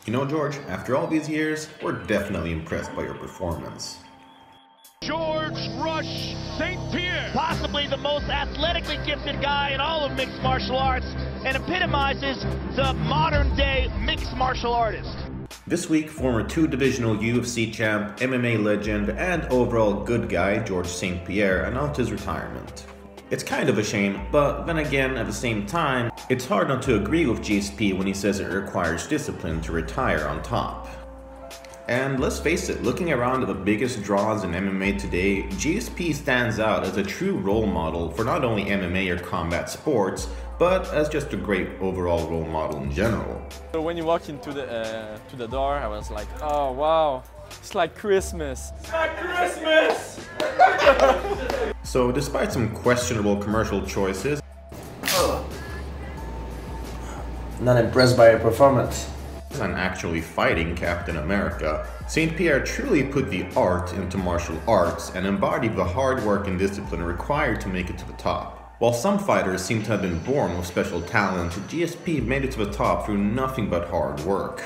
You know, George, after all these years, we're definitely impressed by your performance. George Rush St. Pierre, possibly the most athletically gifted guy in all of mixed martial arts, and epitomizes the modern-day mixed martial artist. This week, former two-divisional UFC champ, MMA legend, and overall good guy George St. Pierre announced his retirement. It's kind of a shame, but then again, at the same time, it's hard not to agree with GSP when he says it requires discipline to retire on top. And let's face it, looking around at the biggest draws in MMA today, GSP stands out as a true role model for not only MMA or combat sports, but as just a great overall role model in general. So when you walk into the door, I was like, oh wow, it's like Christmas. It's like Christmas! So despite some questionable commercial choices, not impressed by your performance. and actually fighting Captain America, St. Pierre truly put the art into martial arts and embodied the hard work and discipline required to make it to the top. While some fighters seem to have been born with special talent, GSP made it to the top through nothing but hard work.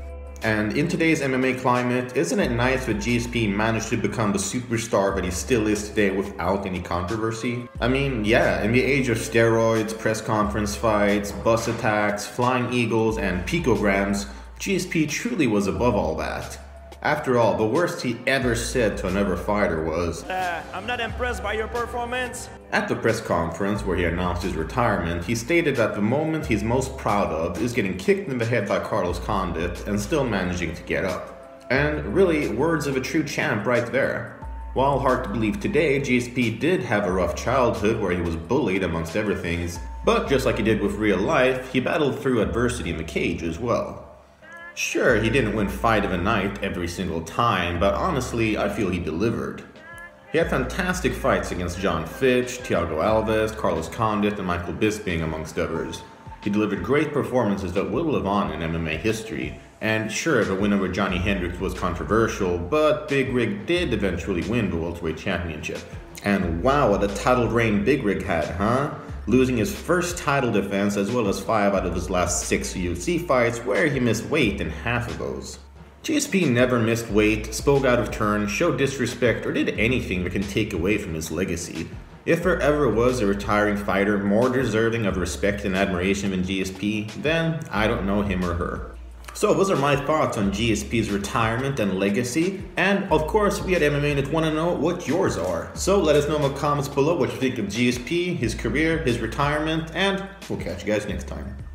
And in today's MMA climate, isn't it nice that GSP managed to become the superstar that he still is today without any controversy? I mean, yeah, in the age of steroids, press conference fights, bus attacks, flying eagles, and picograms, GSP truly was above all that. After all, the worst he ever said to another fighter was, I'm not impressed by your performance. At the press conference where he announced his retirement, he stated that the moment he's most proud of is getting kicked in the head by Carlos Condit and still managing to get up. And really, words of a true champ right there. While hard to believe today, GSP did have a rough childhood where he was bullied amongst other things, but just like he did with real life, he battled through adversity in the cage as well. Sure, he didn't win fight of the night every single time, but honestly, I feel he delivered. He had fantastic fights against John Fitch, Thiago Alves, Carlos Condit, and Michael Bisping, amongst others. He delivered great performances that will live on in MMA history, and sure, the win over Johnny Hendricks was controversial, but Big Rig did eventually win the Welterweight Championship. And wow, what a title reign Big Rig had, huh? Losing his first title defense as well as 5 out of his last 6 UFC fights where he missed weight in half of those. GSP never missed weight, spoke out of turn, showed disrespect, or did anything that can take away from his legacy. If there ever was a retiring fighter more deserving of respect and admiration than GSP, then I don't know him or her. So those are my thoughts on GSP's retirement and legacy, and of course we at MMAnytt want to know what yours are. So let us know in the comments below what you think of GSP, his career, his retirement, and we'll catch you guys next time.